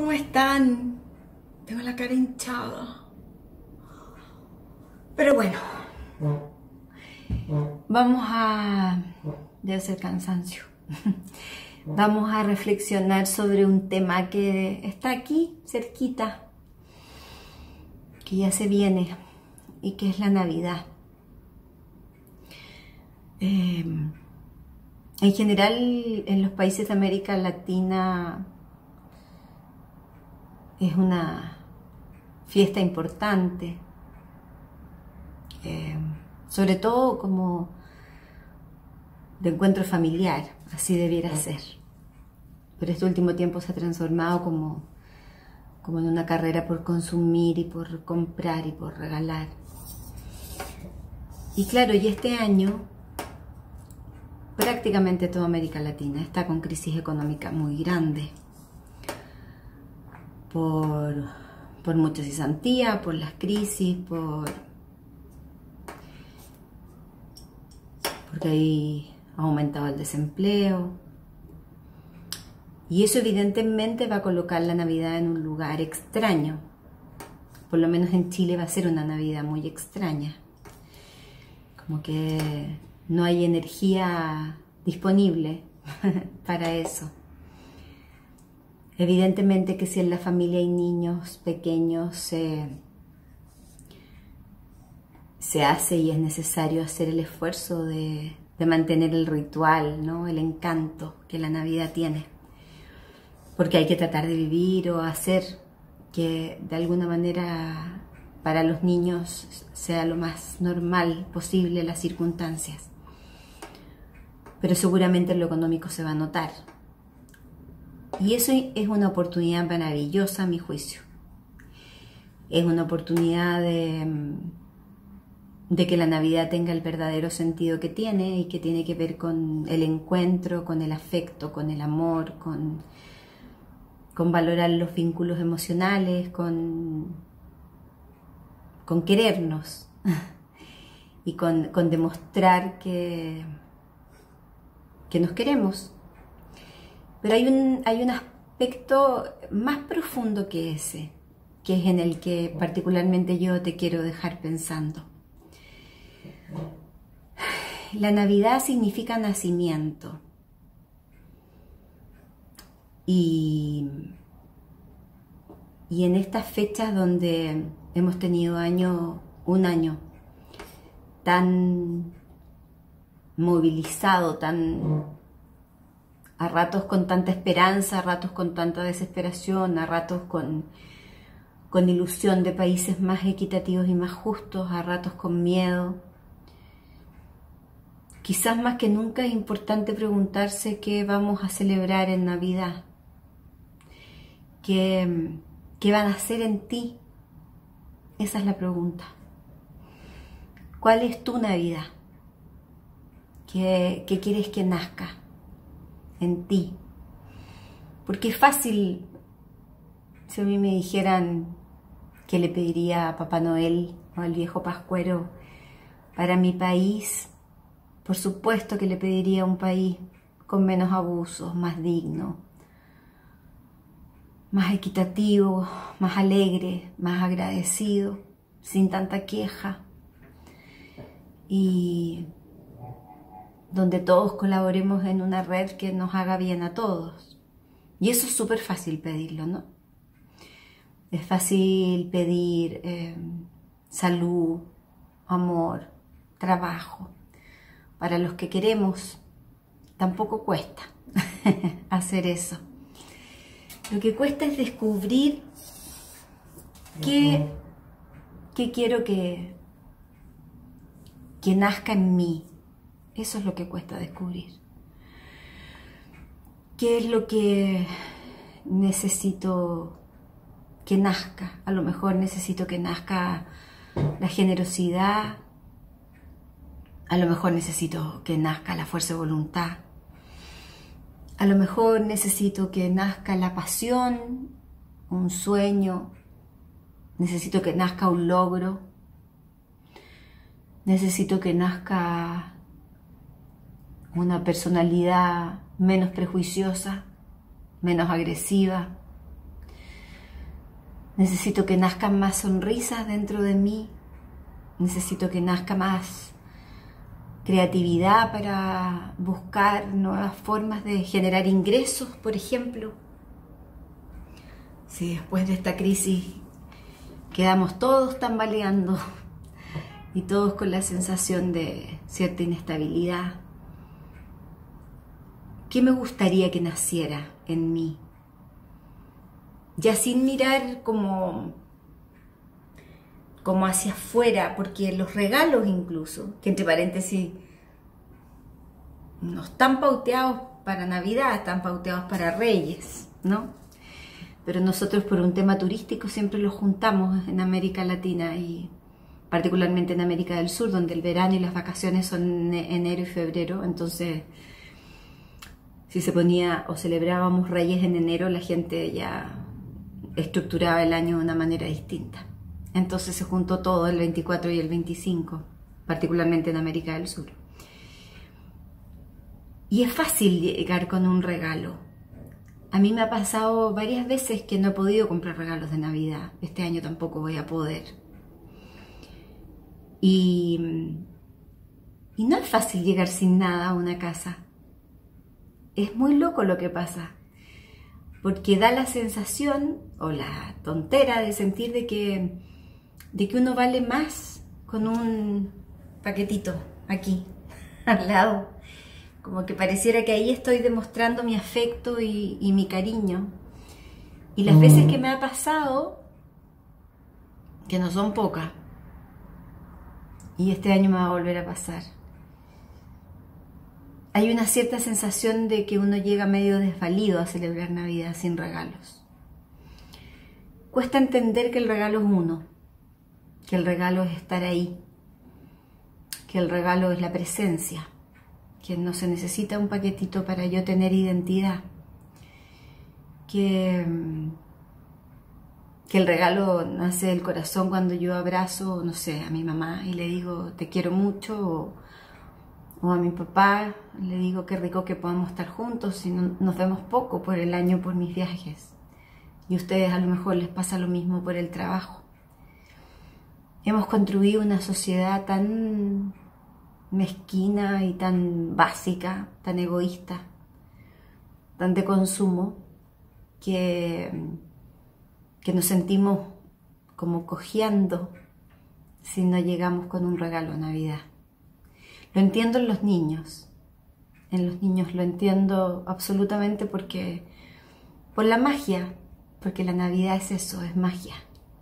¿Cómo están? Tengo la cara hinchada. Pero bueno, vamos a... debe ser cansancio. Vamos a reflexionar sobre un tema que está aquí, cerquita, que ya se viene, y que es la Navidad. En general, en los países de América Latina es una fiesta importante, sobre todo como de encuentro familiar, así debiera ser. Pero este último tiempo se ha transformado como en una carrera por consumir y por comprar y por regalar. Y claro, y este año prácticamente toda América Latina está con crisis económica muy grande. Por mucha cesantía, por las crisis, porque ahí ha aumentado el desempleo. Y eso evidentemente va a colocar la Navidad en un lugar extraño. Por lo menos en Chile va a ser una Navidad muy extraña. Como que no hay energía disponible para eso. Evidentemente que si en la familia hay niños pequeños, se hace y es necesario hacer el esfuerzo de mantener el ritual, ¿no? El encanto que la Navidad tiene. Porque hay que tratar de vivir o hacer que de alguna manera para los niños sea lo más normal posible las circunstancias. Pero seguramente en lo económico se va a notar. Y eso es una oportunidad maravillosa a mi juicio. Es una oportunidad de que la Navidad tenga el verdadero sentido que tiene y que tiene que ver con el encuentro, con el afecto, con el amor, con valorar los vínculos emocionales, con querernos y con demostrar que nos queremos. Pero hay un aspecto más profundo que ese, que es en el que particularmente yo te quiero dejar pensando. La Navidad significa nacimiento. Y en estas fechas donde hemos tenido un año tan movilizado, a ratos con tanta esperanza, a ratos con tanta desesperación, a ratos con ilusión de países más equitativos y más justos, a ratos con miedo. Quizás más que nunca es importante preguntarse qué vamos a celebrar en Navidad, qué van a hacer en ti. Esa es la pregunta. ¿Cuál es tu Navidad? ¿Qué quieres que nazca en ti? Porque es fácil, si a mí me dijeran que le pediría a Papá Noel o al viejo Pascuero para mi país, por supuesto que le pediría un país con menos abusos, más digno, más equitativo, más alegre, más agradecido, sin tanta queja, y donde todos colaboremos en una red que nos haga bien a todos. Y eso es súper fácil pedirlo, ¿no? Es fácil pedir salud, amor, trabajo. Para los que queremos, tampoco cuesta hacer eso. Lo que cuesta es descubrir qué quiero que nazca en mí. Eso es lo que cuesta descubrir. ¿Qué es lo que necesito que nazca? A lo mejor necesito que nazca la generosidad. A lo mejor necesito que nazca la fuerza de voluntad. A lo mejor necesito que nazca la pasión, un sueño. Necesito que nazca un logro. Necesito que nazca una personalidad menos prejuiciosa, menos agresiva. Necesito que nazcan más sonrisas dentro de mí. Necesito que nazca más creatividad para buscar nuevas formas de generar ingresos, por ejemplo. Si después de esta crisis quedamos todos tambaleando y todos con la sensación de cierta inestabilidad, ¿qué me gustaría que naciera en mí? Ya sin mirar como hacia afuera, porque los regalos incluso, que entre paréntesis no están pauteados para Navidad, están pauteados para Reyes, ¿no? Pero nosotros por un tema turístico siempre los juntamos en América Latina y particularmente en América del Sur, donde el verano y las vacaciones son en enero y febrero. Entonces, si se ponía o celebrábamos Reyes en enero, la gente ya estructuraba el año de una manera distinta. Entonces se juntó todo el 24 y el 25, particularmente en América del Sur. Y es fácil llegar con un regalo. A mí me ha pasado varias veces que no he podido comprar regalos de Navidad. Este año tampoco voy a poder. Y no es fácil llegar sin nada a una casa. Es muy loco lo que pasa. Porque da la sensación o la tontera de sentir de que uno vale más con un paquetito aquí, al lado. Como que pareciera que ahí estoy demostrando mi afecto y mi cariño. Y las veces que me ha pasado, que no son pocas, y este año me va a volver a pasar, hay una cierta sensación de que uno llega medio desvalido a celebrar Navidad sin regalos. Cuesta entender que el regalo es uno, que el regalo es estar ahí, que el regalo es la presencia, que no se necesita un paquetito para yo tener identidad, que el regalo nace del corazón cuando yo abrazo, no sé, a mi mamá y le digo te quiero mucho, o a mi papá le digo qué rico que podamos estar juntos si nos vemos poco por el año por mis viajes, y a ustedes a lo mejor les pasa lo mismo por el trabajo. Hemos construido una sociedad tan mezquina y tan básica, tan egoísta, tan de consumo, que nos sentimos como cojeando si no llegamos con un regalo a Navidad. Lo entiendo en los niños lo entiendo absolutamente por la magia, porque la Navidad es eso, es magia.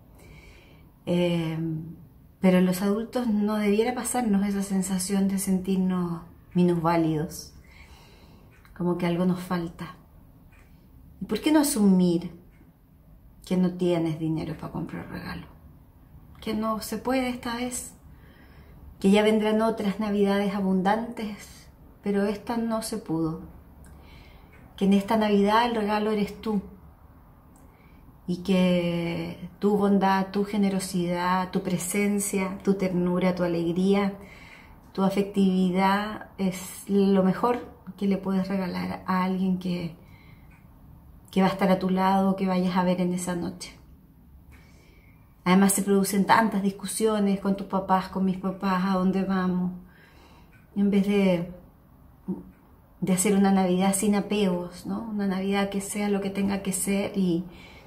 Pero los adultos no debiera pasarnos esa sensación de sentirnos minusválidos, como que algo nos falta. ¿Y por qué no asumir que no tienes dinero para comprar regalo? Que no se puede esta vez, que ya vendrán otras Navidades abundantes, pero esta no se pudo. Que en esta Navidad el regalo eres tú. Y que tu bondad, tu generosidad, tu presencia, tu ternura, tu alegría, tu afectividad es lo mejor que le puedes regalar a alguien que va a estar a tu lado, que vayas a ver en esa noche. Además se producen tantas discusiones con tus papás, con mis papás, a dónde vamos, en vez de hacer una Navidad sin apegos, ¿no? Una Navidad que sea lo que tenga que ser, y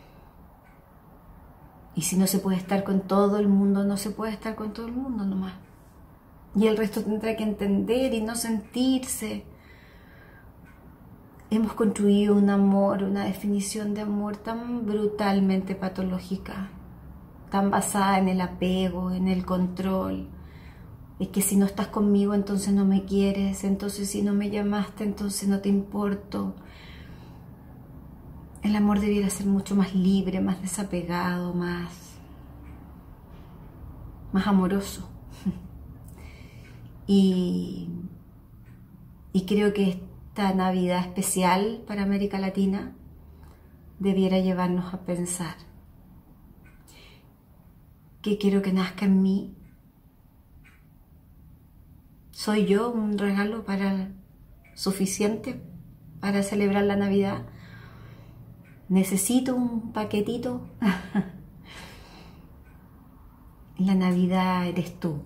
si no se puede estar con todo el mundo, no se puede estar con todo el mundo nomás. Y el resto tendrá que entender y no sentirse. Hemos construido un amor, una definición de amor tan brutalmente patológica, tan basada en el apego, en el control. Es que si no estás conmigo, entonces no me quieres, entonces si no me llamaste, entonces no te importo. El amor debiera ser mucho más libre, más desapegado, más amoroso. Y creo que esta Navidad especial para América Latina debiera llevarnos a pensar: ¿qué quiero que nazca en mí? ¿Soy yo un regalo suficiente para celebrar la Navidad? ¿Necesito un paquetito? La Navidad eres tú.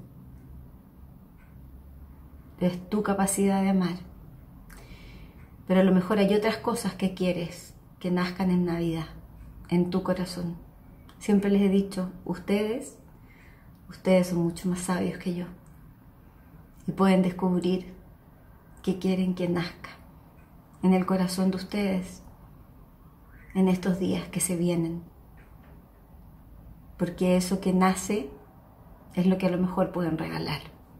Es tu capacidad de amar. Pero a lo mejor hay otras cosas que quieres que nazcan en Navidad, en tu corazón. Siempre les he dicho, ustedes son mucho más sabios que yo. Y pueden descubrir qué quieren que nazca en el corazón de ustedes en estos días que se vienen. Porque eso que nace es lo que a lo mejor pueden regalar.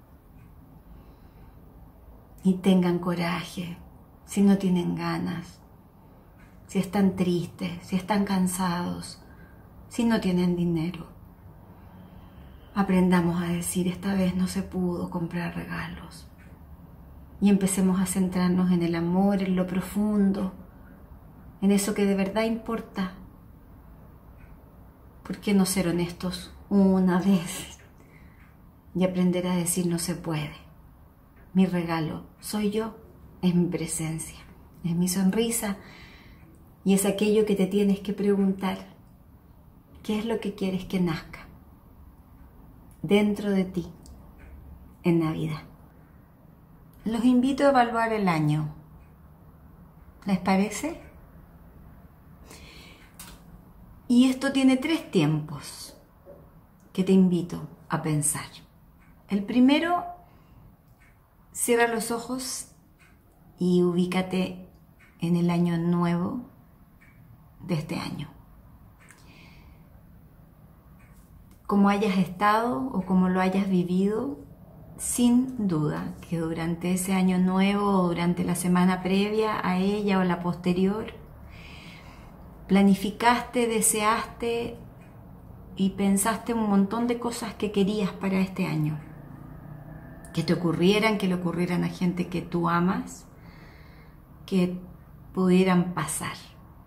Y tengan coraje si no tienen ganas, si están tristes, si están cansados, si no tienen dinero. Aprendamos a decir, esta vez no se pudo comprar regalos. Y empecemos a centrarnos en el amor, en lo profundo, en eso que de verdad importa. ¿Por qué no ser honestos una vez y aprender a decir no se puede? Mi regalo soy yo, es mi presencia, es mi sonrisa y es aquello que te tienes que preguntar. ¿Qué es lo que quieres que nazca dentro de ti en Navidad? Los invito a evaluar el año. ¿Les parece? Y esto tiene 3 tiempos que te invito a pensar. El primero, cierra los ojos y ubícate en el año nuevo de este año. Como hayas estado o como lo hayas vivido, sin duda que durante ese año nuevo o durante la semana previa a ella o la posterior, planificaste, deseaste y pensaste un montón de cosas que querías para este año. Que te ocurrieran, que le ocurrieran a gente que tú amas, que pudieran pasar.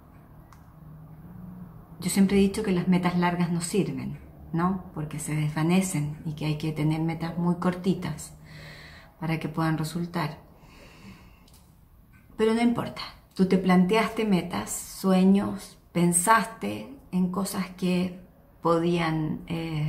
Yo siempre he dicho que las metas largas no sirven, ¿no? Porque se desvanecen y que hay que tener metas muy cortitas para que puedan resultar. Pero no importa, tú te planteaste metas, sueños, pensaste en cosas que podían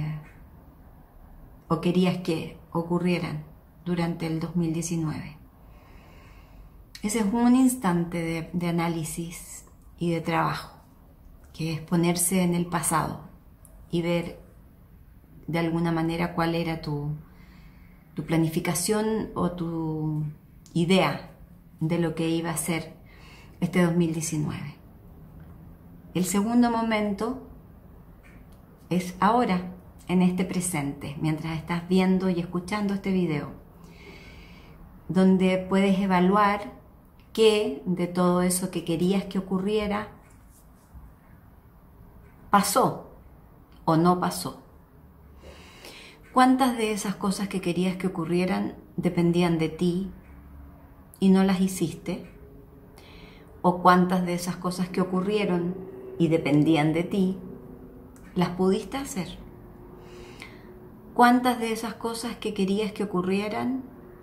o querías que ocurrieran durante el 2019. Ese es un instante de análisis y de trabajo, que es ponerse en el pasado y ver de alguna manera cuál era tu planificación o tu idea de lo que iba a ser este 2019. El segundo momento es ahora, en este presente, mientras estás viendo y escuchando este video, donde puedes evaluar qué de todo eso que querías que ocurriera pasó o no pasó. ¿Cuántas de esas cosas que querías que ocurrieran dependían de ti y no las hiciste? ¿O cuántas de esas cosas que ocurrieron y dependían de ti las pudiste hacer? ¿Cuántas de esas cosas que querías que ocurrieran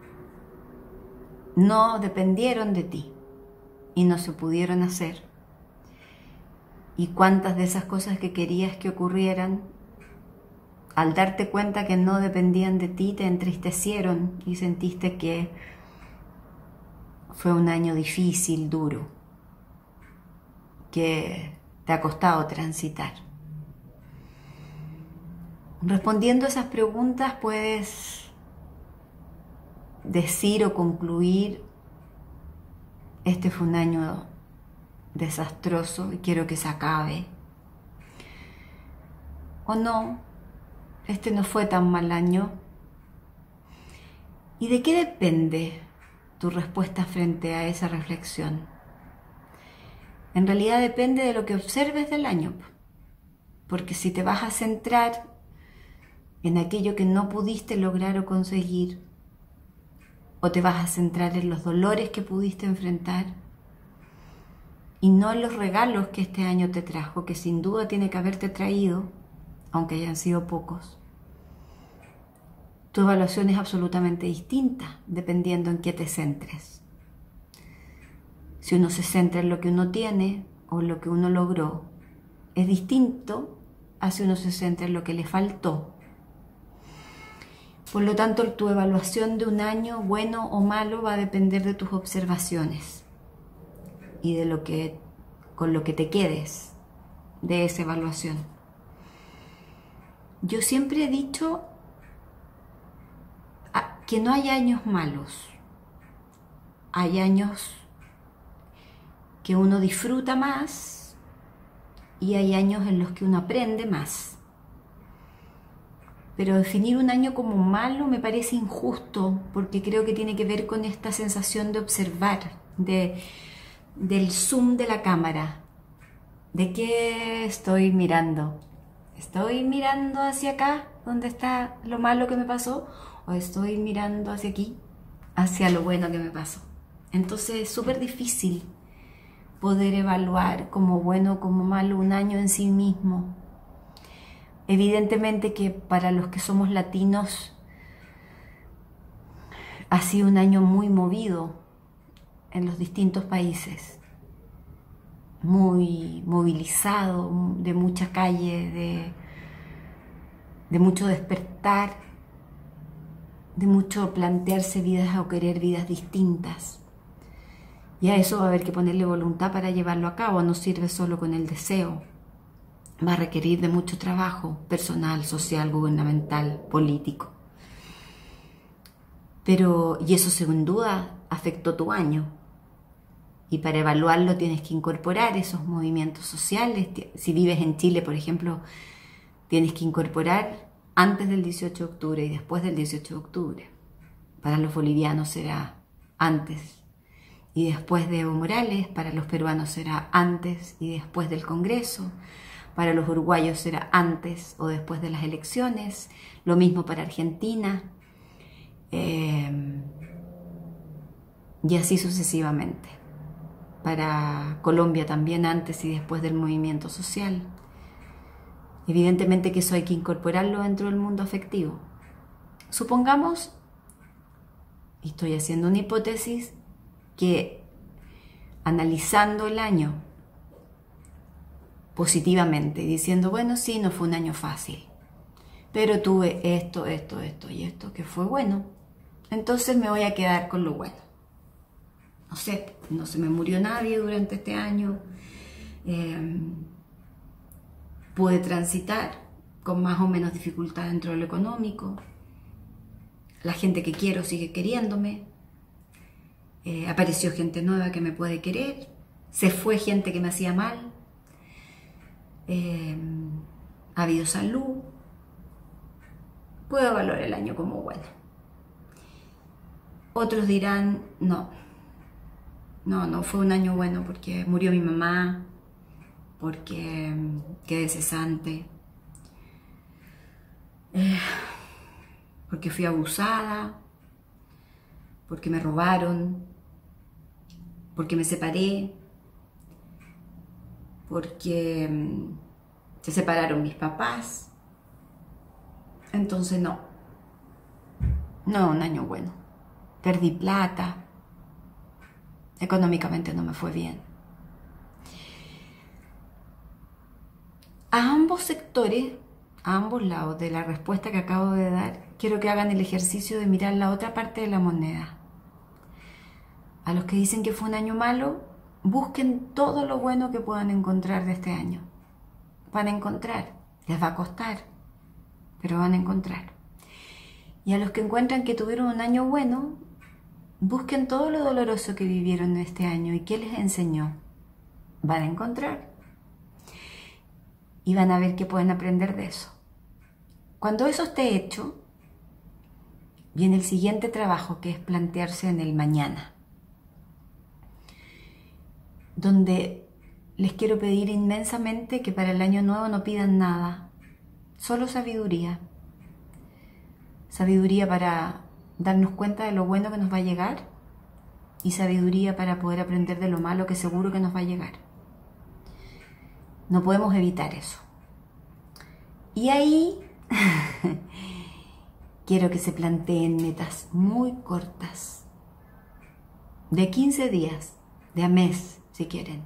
no dependieron de ti y no se pudieron hacer? ¿Y cuántas de esas cosas que querías que ocurrieran, al darte cuenta que no dependían de ti, te entristecieron y sentiste que fue un año difícil, duro, que te ha costado transitar? Respondiendo a esas preguntas puedes decir o concluir: este fue un año desastroso y quiero que se acabe. O no, este no fue tan mal año. ¿Y de qué depende tu respuesta frente a esa reflexión? En realidad depende de lo que observes del año. Porque si te vas a centrar en aquello que no pudiste lograr o conseguir, o te vas a centrar en los dolores que pudiste enfrentar y no en los regalos que este año te trajo, que sin duda tiene que haberte traído, aunque hayan sido pocos, tu evaluación es absolutamente distinta dependiendo en qué te centres. Si uno se centra en lo que uno tiene o en lo que uno logró, es distinto a si uno se centra en lo que le faltó Por lo tanto, tu evaluación de un año, bueno o malo, va a depender de tus observaciones y de con lo que te quedes de esa evaluación. Yo siempre he dicho que no hay años malos. Hay años que uno disfruta más y hay años en los que uno aprende más. Pero definir un año como malo me parece injusto, porque creo que tiene que ver con esta sensación de observar, del zoom de la cámara. ¿De qué estoy mirando? ¿Estoy mirando hacia acá, donde está lo malo que me pasó? ¿O estoy mirando hacia aquí, hacia lo bueno que me pasó? Entonces es súper difícil poder evaluar como bueno o como malo un año en sí mismo. Evidentemente que para los que somos latinos ha sido un año muy movido en los distintos países, muy movilizado, de mucha calle, de mucho despertar, de mucho plantearse vidas o querer vidas distintas. Y a eso va a haber que ponerle voluntad para llevarlo a cabo, no sirve solo con el deseo. Va a requerir de mucho trabajo personal, social, gubernamental, político. Y eso sin duda afectó tu año. Y para evaluarlo tienes que incorporar esos movimientos sociales. Si vives en Chile, por ejemplo, tienes que incorporar antes del 18 de octubre y después del 18 de octubre. Para los bolivianos será antes y después de Evo Morales, para los peruanos será antes y después del Congreso. Para los uruguayos será antes o después de las elecciones, lo mismo para Argentina, y así sucesivamente. Para Colombia también antes y después del movimiento social. Evidentemente que eso hay que incorporarlo dentro del mundo afectivo. Supongamos, y estoy haciendo una hipótesis, que analizando el año positivamente, diciendo, bueno, sí, no fue un año fácil, pero tuve esto y esto que fue bueno, entonces me voy a quedar con lo bueno. No sé, no se me murió nadie durante este año, pude transitar con más o menos dificultad dentro de lo económico, la gente que quiero sigue queriéndome, apareció gente nueva que me puede querer, se fue gente que me hacía mal, ha habido salud, puedo evaluar el año como bueno. Otros dirán, no fue un año bueno porque murió mi mamá, porque quedé cesante, porque fui abusada, porque me robaron, porque me separé, porque se separaron mis papás. Entonces no, un año bueno. Perdí plata, económicamente no me fue bien. A ambos sectores, a ambos lados de la respuesta que acabo de dar, quiero que hagan el ejercicio de mirar la otra parte de la moneda. A los que dicen que fue un año malo, busquen todo lo bueno que puedan encontrar de este año. Van a encontrar, les va a costar, pero van a encontrar. Y a los que encuentran que tuvieron un año bueno, busquen todo lo doloroso que vivieron en este año y qué les enseñó. Van a encontrar. Y van a ver que pueden aprender de eso. Cuando eso esté hecho, viene el siguiente trabajo, que es plantearse en el mañana, donde les quiero pedir inmensamente que para el año nuevo no pidan nada, solo sabiduría. Sabiduría para darnos cuenta de lo bueno que nos va a llegar y sabiduría para poder aprender de lo malo que seguro que nos va a llegar. No podemos evitar eso. Y ahí quiero que se planteen metas muy cortas, de 15 días, de a mes, si quieren.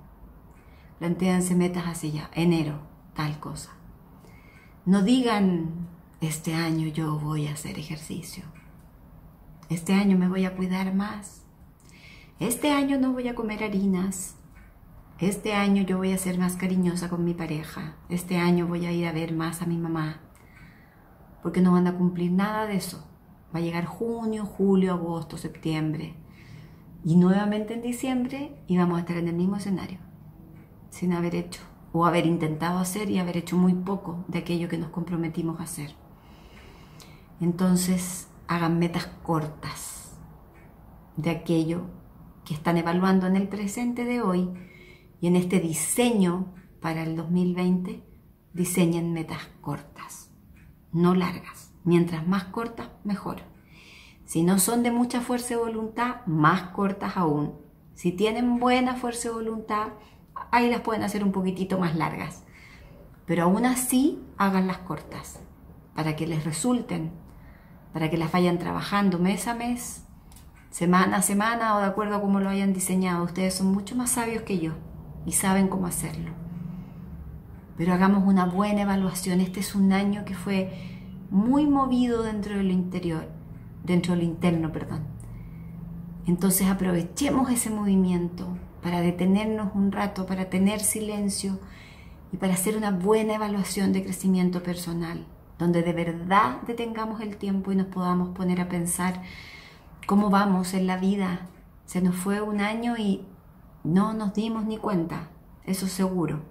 Plantéanse metas hacia ya, enero, tal cosa. No digan este año yo voy a hacer ejercicio. Este año me voy a cuidar más. Este año no voy a comer harinas. Este año yo voy a ser más cariñosa con mi pareja. Este año voy a ir a ver más a mi mamá. Porque no van a cumplir nada de eso. Va a llegar junio, julio, agosto, septiembre. Y nuevamente en diciembre y vamos a estar en el mismo escenario. Sin haber hecho o haber intentado hacer y haber hecho muy poco de aquello que nos comprometimos a hacer. Entonces, hagan metas cortas de aquello que están evaluando en el presente de hoy y en este diseño para el 2020, diseñen metas cortas, no largas. Mientras más cortas, mejor. Si no son de mucha fuerza de voluntad, más cortas aún. Si tienen buena fuerza de voluntad, ahí las pueden hacer un poquitito más largas. Pero aún así, háganlas cortas, para que les resulten, para que las vayan trabajando mes a mes, semana a semana o de acuerdo a cómo lo hayan diseñado. Ustedes son mucho más sabios que yo y saben cómo hacerlo. Pero hagamos una buena evaluación. Este es un año que fue muy movido dentro de lo interno. Entonces aprovechemos ese movimiento para detenernos un rato, para tener silencio y para hacer una buena evaluación de crecimiento personal, donde de verdad detengamos el tiempo y nos podamos poner a pensar cómo vamos en la vida. Se nos fue un año y no nos dimos ni cuenta, eso seguro.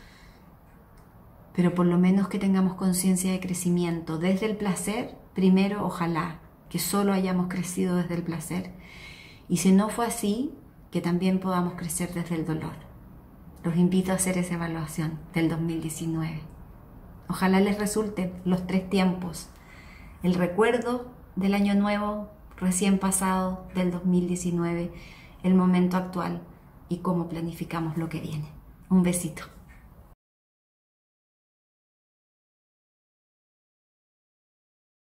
Pero por lo menos que tengamos conciencia de crecimiento desde el placer. Primero, ojalá que solo hayamos crecido desde el placer. Y si no fue así, que también podamos crecer desde el dolor. Los invito a hacer esa evaluación del 2019. Ojalá les resulten los 3 tiempos. El recuerdo del año nuevo recién pasado del 2019, el momento actual y cómo planificamos lo que viene. Un besito.